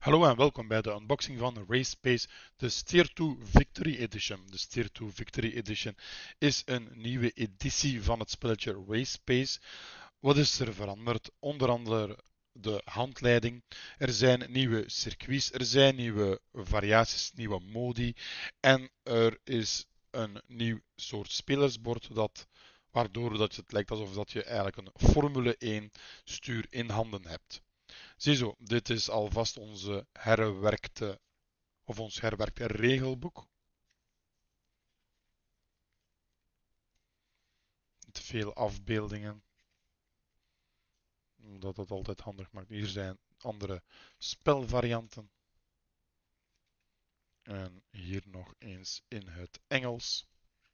Hallo en welkom bij de unboxing van RaceSpace, de Steer to Victory Edition. De Steer to Victory Edition is een nieuwe editie van het spelletje RaceSpace. Wat is er veranderd? Onder andere de handleiding. Er zijn nieuwe circuits, er zijn nieuwe variaties, nieuwe modi. En er is een nieuw soort spelersbord waardoor het lijkt alsof dat je eigenlijk een Formule 1 stuur in handen hebt. Ziezo, dit is alvast ons herwerkte regelboek. Met veel afbeeldingen, omdat dat altijd handig maakt. Hier zijn andere spelvarianten. En hier nog eens in het Engels.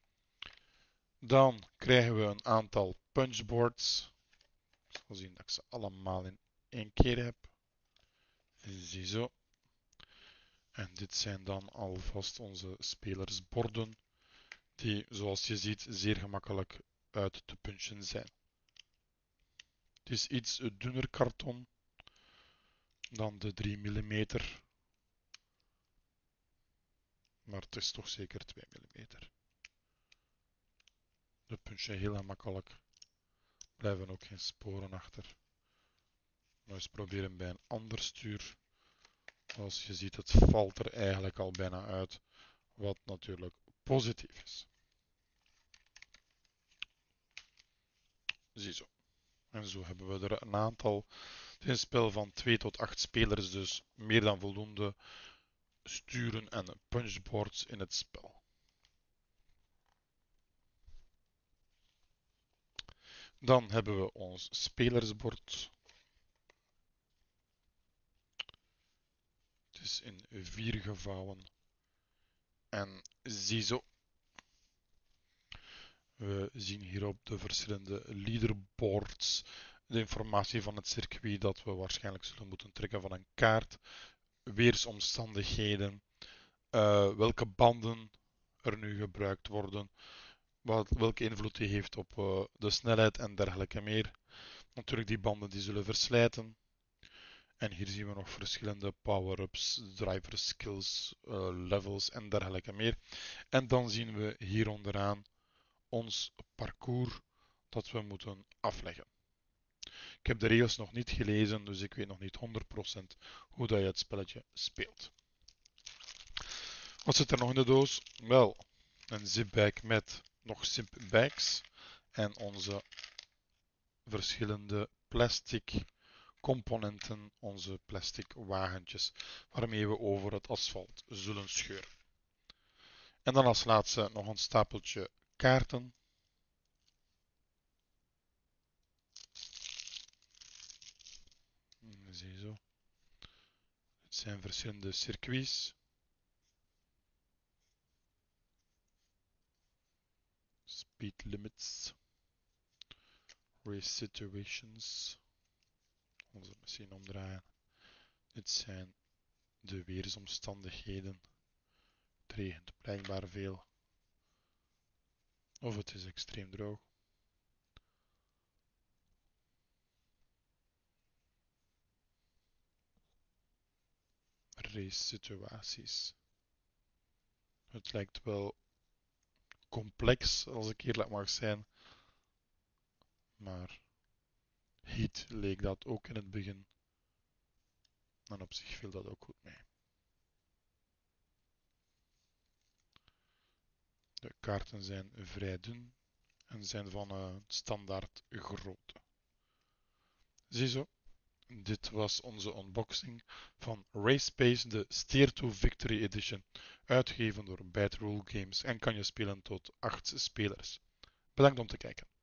Dan krijgen we een aantal punchboards. Ik zal zien dat ik ze allemaal in één keer heb. Ziezo. En dit zijn dan alvast onze spelersborden, die zoals je ziet zeer gemakkelijk uit te punchen zijn. Het is iets dunner karton dan de 3 mm, maar het is toch zeker 2 mm. De punchen heel gemakkelijk, blijven ook geen sporen achter. Nou eens proberen bij een ander stuur. Zoals je ziet, het valt er eigenlijk al bijna uit, wat natuurlijk positief is. Ziezo. En zo hebben we er een aantal. Het is een spel van 2 tot 8 spelers, dus meer dan voldoende sturen en punchboards in het spel. Dan hebben we ons spelersbord. Het is in 4 gevouwen. En ziezo. We zien hierop de verschillende leaderboards. De informatie van het circuit dat we waarschijnlijk zullen moeten trekken van een kaart. Weersomstandigheden. Welke banden er nu gebruikt worden. Welke invloed die heeft op de snelheid en dergelijke meer. Natuurlijk, die banden die zullen verslijten. En hier zien we nog verschillende power-ups, driver skills, levels en dergelijke meer. En dan zien we hier onderaan ons parcours dat we moeten afleggen. Ik heb de regels nog niet gelezen, dus ik weet nog niet 100% hoe dat je het spelletje speelt. Wat zit er nog in de doos? Wel, een zipbag met nog zipbags en onze verschillende plastic componenten, onze plastic wagentjes, waarmee we over het asfalt zullen scheuren. En dan als laatste nog een stapeltje kaarten. Ziezo. Het zijn verschillende circuits. Speed limits. Race situations. Onze machine omdraaien. Dit zijn de weersomstandigheden. Het regent blijkbaar veel. Of het is extreem droog. Race situaties. Het lijkt wel complex, als ik eerlijk mag zijn. Maar Heat leek dat ook in het begin. En op zich viel dat ook goed mee. De kaarten zijn vrij dun en zijn van standaard grootte. Ziezo, dit was onze unboxing van RaceSpace, de Steer to Victory Edition, uitgegeven door Bad Rule Games en kan je spelen tot 8 spelers. Bedankt om te kijken.